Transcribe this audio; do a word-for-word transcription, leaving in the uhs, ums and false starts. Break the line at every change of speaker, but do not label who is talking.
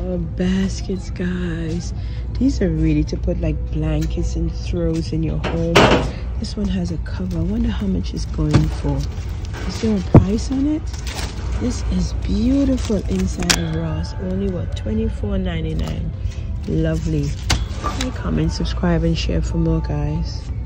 our baskets, guys. These are really to put like blankets and throws in your home. This one has a cover. I wonder how much it's going for. Is there a price on it? This is beautiful inside of Ross. Only what, twenty-four ninety-nine. Lovely. Like, comment, subscribe, and share for more, guys.